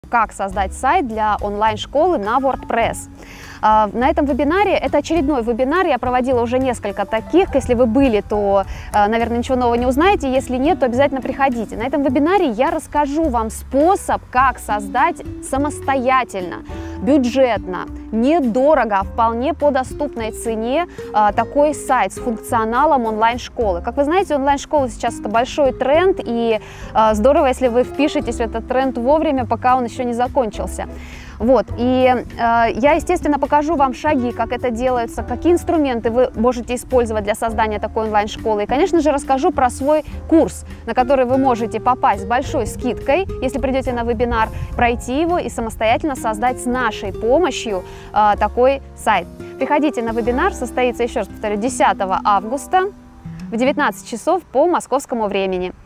Как создать сайт для онлайн-школы на WordPress. На этом вебинаре, это очередной вебинар, я проводила уже несколько таких. Если вы были, то, наверное, ничего нового не узнаете. Если нет, то обязательно приходите. На этом вебинаре я расскажу вам способ, как создать самостоятельно, бюджетно, недорого, а вполне по доступной цене такой сайт с функционалом онлайн-школы. Как вы знаете, онлайн-школа сейчас это большой тренд, и здорово, если вы впишетесь в этот тренд вовремя, пока он еще не закончился. Вот, и я, естественно, покажу вам шаги, как это делается, какие инструменты вы можете использовать для создания такой онлайн-школы. И, конечно же, расскажу про свой курс, на который вы можете попасть с большой скидкой, если придете на вебинар, пройти его и самостоятельно создать с нашей помощью такой сайт. Приходите на вебинар, состоится, еще раз повторю, 10 августа в 19 часов по московскому времени.